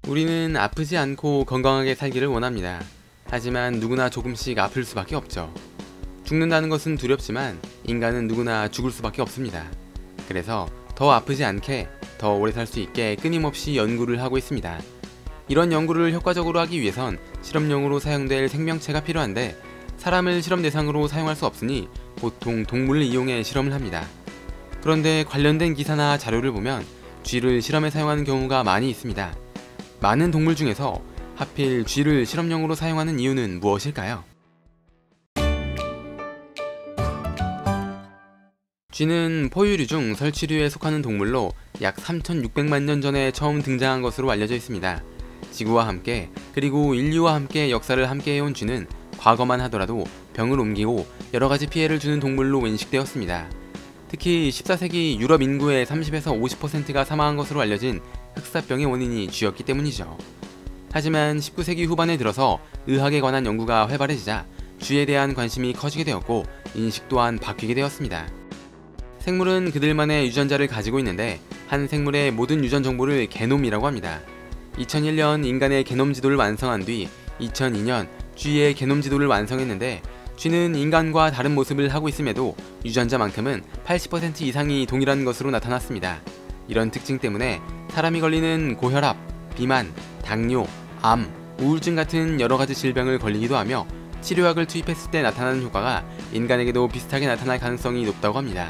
우리는 아프지 않고 건강하게 살기를 원합니다. 하지만 누구나 조금씩 아플 수밖에 없죠. 죽는다는 것은 두렵지만 인간은 누구나 죽을 수밖에 없습니다. 그래서 더 아프지 않게, 더 오래 살 수 있게 끊임없이 연구를 하고 있습니다. 이런 연구를 효과적으로 하기 위해선 실험용으로 사용될 생명체가 필요한데 사람을 실험 대상으로 사용할 수 없으니 보통 동물을 이용해 실험을 합니다. 그런데 관련된 기사나 자료를 보면 쥐를 실험에 사용하는 경우가 많이 있습니다. 많은 동물 중에서 하필 쥐를 실험용으로 사용하는 이유는 무엇일까요? 쥐는 포유류 중 설치류에 속하는 동물로 약 3600만 년 전에 처음 등장한 것으로 알려져 있습니다. 지구와 함께 그리고 인류와 함께 역사를 함께해온 쥐는 과거만 하더라도 병을 옮기고 여러가지 피해를 주는 동물로 인식되었습니다. 특히 14세기 유럽 인구의 30에서 50%가 사망한 것으로 알려진 흑사병의 원인이 쥐였기 때문이죠. 하지만 19세기 후반에 들어서 의학에 관한 연구가 활발해지자 쥐에 대한 관심이 커지게 되었고 인식 또한 바뀌게 되었습니다. 생물은 그들만의 유전자를 가지고 있는데 한 생물의 모든 유전 정보를 게놈이라고 합니다. 2001년 인간의 게놈 지도를 완성한 뒤 2002년 쥐의 게놈 지도를 완성했는데 쥐는 인간과 다른 모습을 하고 있음에도 유전자만큼은 80% 이상이 동일한 것으로 나타났습니다. 이런 특징 때문에 사람이 걸리는 고혈압, 비만, 당뇨, 암, 우울증 같은 여러가지 질병을 걸리기도 하며 치료약을 투입했을 때 나타나는 효과가 인간에게도 비슷하게 나타날 가능성이 높다고 합니다.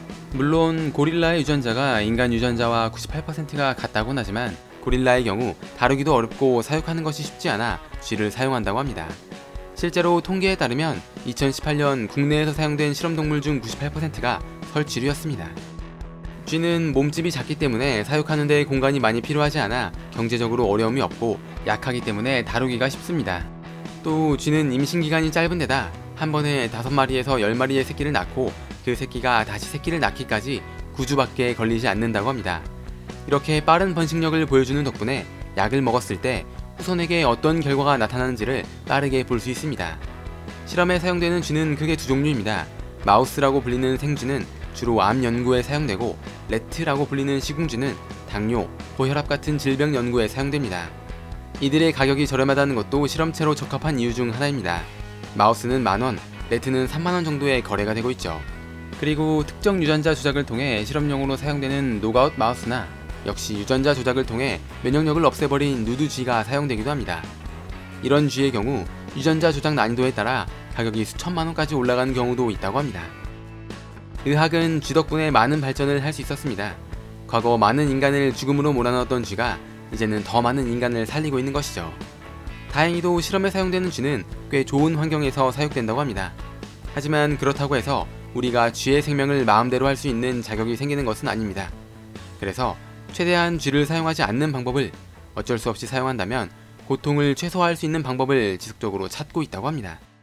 물론 고릴라의 유전자가 인간 유전자와 98%가 같다고는 하지만 고릴라의 경우 다루기도 어렵고 사육하는 것이 쉽지 않아 쥐를 사용한다고 합니다. 실제로 통계에 따르면 2018년 국내에서 사용된 실험동물 중 98%가 설쥐류였습니다. 쥐는 몸집이 작기 때문에 사육하는 데 공간이 많이 필요하지 않아 경제적으로 어려움이 없고 약하기 때문에 다루기가 쉽습니다. 또 쥐는 임신기간이 짧은 데다 한 번에 5마리에서 10마리의 새끼를 낳고 그 새끼가 다시 새끼를 낳기까지 9주밖에 걸리지 않는다고 합니다. 이렇게 빠른 번식력을 보여주는 덕분에 약을 먹었을 때 후손에게 어떤 결과가 나타나는지를 빠르게 볼 수 있습니다. 실험에 사용되는 쥐는 크게 두 종류입니다. 마우스라고 불리는 생쥐는 주로 암 연구에 사용되고 레트라고 불리는 시궁쥐는 당뇨, 고혈압 같은 질병 연구에 사용됩니다. 이들의 가격이 저렴하다는 것도 실험체로 적합한 이유 중 하나입니다. 마우스는 만원, 레트는 3만원 정도의 거래가 되고 있죠. 그리고 특정 유전자 조작을 통해 실험용으로 사용되는 노가웃 마우스나 역시 유전자 조작을 통해 면역력을 없애버린 누드쥐가 사용되기도 합니다. 이런 쥐의 경우 유전자 조작 난이도에 따라 가격이 수천만원까지 올라가는 경우도 있다고 합니다. 의학은 쥐 덕분에 많은 발전을 할 수 있었습니다. 과거 많은 인간을 죽음으로 몰아넣었던 쥐가 이제는 더 많은 인간을 살리고 있는 것이죠. 다행히도 실험에 사용되는 쥐는 꽤 좋은 환경에서 사육된다고 합니다. 하지만 그렇다고 해서 우리가 쥐의 생명을 마음대로 할 수 있는 자격이 생기는 것은 아닙니다. 그래서 최대한 쥐를 사용하지 않는 방법을 어쩔 수 없이 사용한다면 고통을 최소화할 수 있는 방법을 지속적으로 찾고 있다고 합니다.